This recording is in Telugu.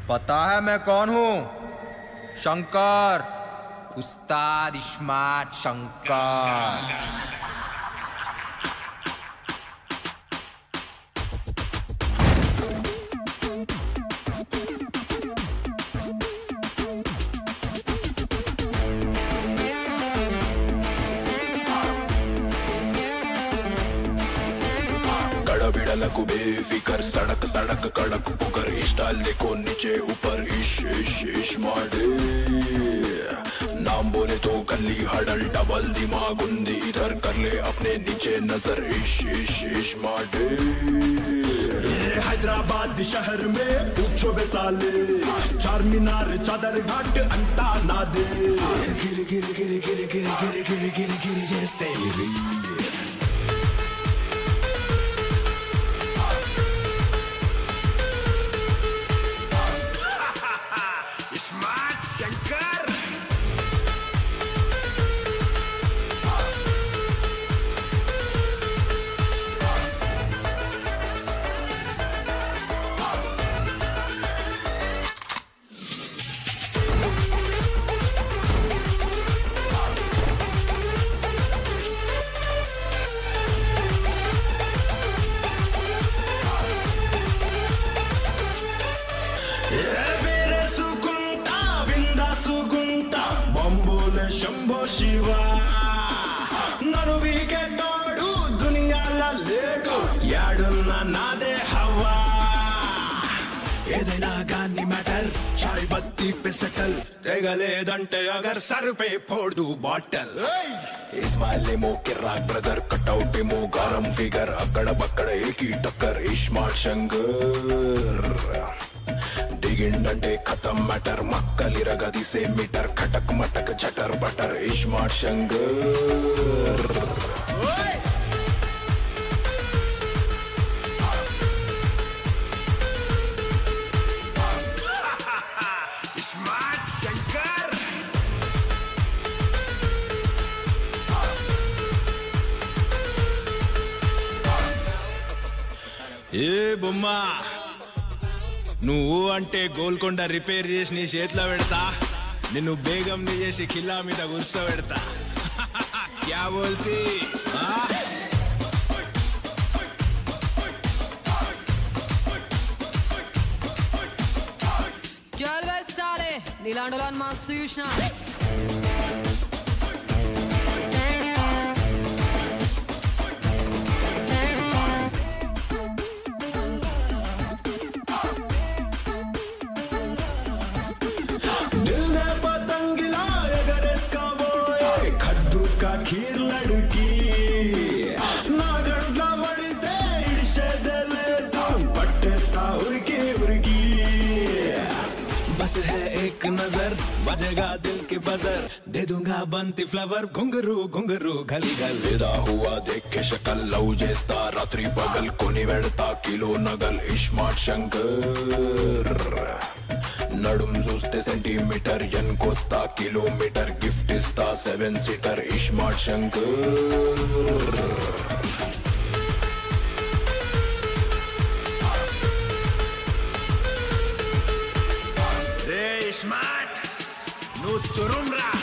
पता है मैं कौन हूं? शंकर, उस्ताद इस्मार्ट शंकर। बिड़लकु बेफिकर सड़क सड़क कड़क पुकर स्टाइल देखो नीचे ऊपर इश इश इश माडे नाम बोले तो गली हडल डबल दिमाग उंदी इधर कर ले अपने नीचे नजर इश इश इश माडे हैदराबाद शहर में पूछो बे साले चार मीनार चादर घाट अंटा ना दे गिर गिर गिर गिर गिर गिर गिर गिर गिर जैसे शंभो शिवा नरुवीके तोडू दुनियाला लेडू याडुन्ना नादे हवा ఏదైనా గాని మ్యాటర్ చాయ్ బత్తి पे సెటల్ తెగలేదంటే అగర్ సర్ पे फोड़ दूं బాటల్ इस्माइल मो किराक ब्रदर कटआउट मो गरम फिगर अकड़ बकड़ एक ही टक्कर इस्मार्ट शंकर दिगिंडंटे खत्म मैटर मक्कलिरगदी से मीटर खटक मटक चटर बटर इस्मार्ट शंकर ఏ బొమ్మా నువ్వు అంటే గోల్కొండ రిపేర్ చేసి నీ చేతిలో పెడతా నిన్ను బేగం నీ చేసి కిల్లా మీద కూర్చోబెడతా క్యా బోల్తీ చల్ బే సాలే నీలాండోలని మస్తు చూసిన खीर लड़की ना गंडला बड़ते इड़शे दले तुम पट्टेस्ता उर्की उर्की बस है एक नजर बजेगा दिल के बजर दे दूंगा बंती फ्लावर घुंगरू घुंगरू गली गल विदा हुआ देख के शक्ल लव जेस्ता रात्रि पगल कोनी वेड़ता किलो नगल इस्मार्ट शंकर नडुम చూస్తే సెంటీమీటర్ ఎన్కొస్తా కిలోమీటర్ గిఫ్ట్ ఇస్తా 7 సీటర్ ఇస్మార్ట్ శంకర్ రే ఇస్మార్ట్ నువ్వు తురుంరా